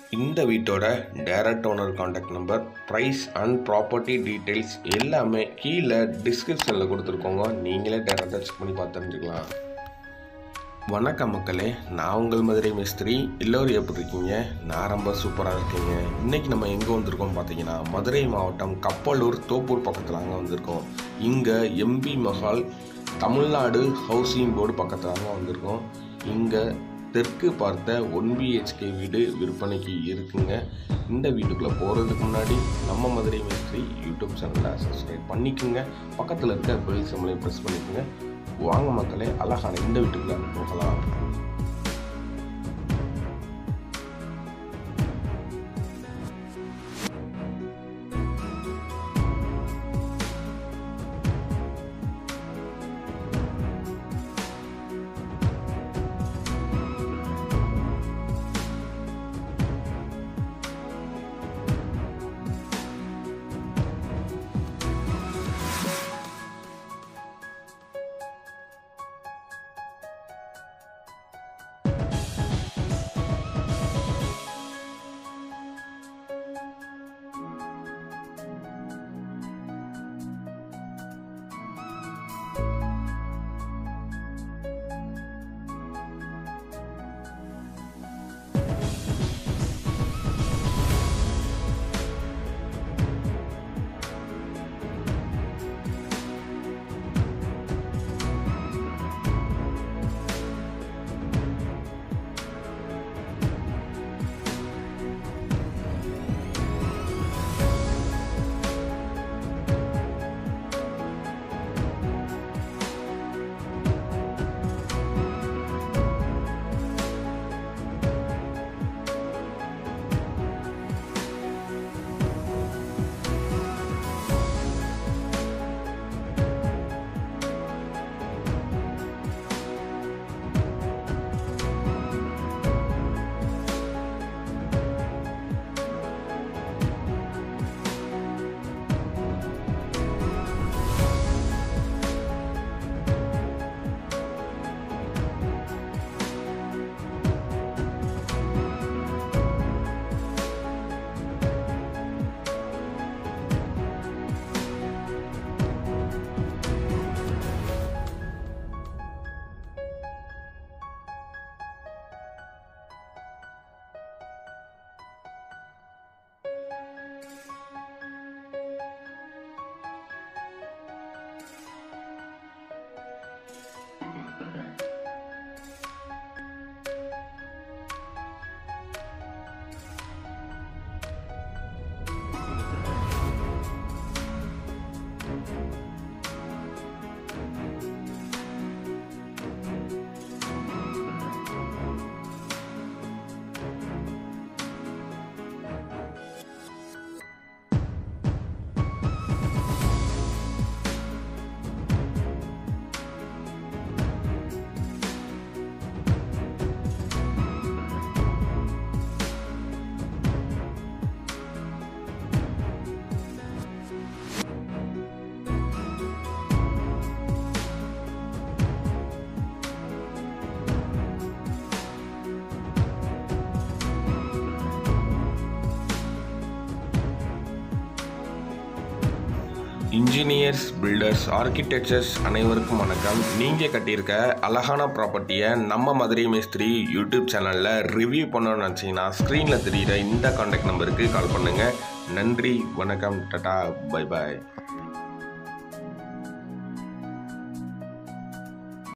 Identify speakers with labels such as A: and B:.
A: இந்த வீட்டோட direct owner contact number, price and property details எல்லாமே கீழே டிஸ்கிரிப்ஷனில் கொடுத்துருக்கோங்க. நீங்களே டைரெக்டாக செக் பண்ணி பார்த்து தெரிஞ்சுக்கலாம். வணக்கம் மக்களே, நான் உங்கள் மதுரை மேஸ்திரி. எல்லோரும் எப்படி இருக்கீங்க? நான் ரொம்ப சூப்பராக இருக்கீங்க. இன்றைக்கி நம்ம எங்கே வந்திருக்கோம் பார்த்தீங்கன்னா, மதுரை மாவட்டம் கப்பலூர் தோப்பூர் பக்கத்தில் அங்கே வந்திருக்கோம். இங்கே எம்பி மஹால் தமிழ்நாடு ஹவுசிங் போர்டு பக்கத்தில் அங்கே வந்திருக்கோம். இங்கே தெற்கு பார்த்த 1 BHK வீடு விற்பனைக்கு இருக்குங்க. இந்த வீட்டுக்குள்ளே போகிறதுக்கு முன்னாடி நம்ம மதுரை மேஸ்திரி யூடியூப் சேனலை சப்ஸ்கிரைப் பண்ணிக்கோங்க. பக்கத்தில் இருக்க பெல் சிம்பலையும் ப்ரெஸ் பண்ணிக்கோங்க. வாங்க மக்களே, அழகான இந்த வீட்டுக்குள்ளே போகலாம். இன்ஜினியர்ஸ், பில்டர்ஸ், ஆர்கிடெக்சர்ஸ் அனைவருக்கும் வணக்கம். நீங்கள் கட்டியிருக்க அழகான ப்ராப்பர்ட்டியை நம்ம மதுரை மேஸ்திரி யூடியூப் சேனலில் ரிவ்யூ பண்ணணும்னு நினச்சிங்கன்னா ஸ்க்ரீனில் தெரிகிற இந்த காண்டாக்ட் நம்பருக்கு கால் பண்ணுங்கள். நன்றி, வணக்கம், டாடா, பை பாய்.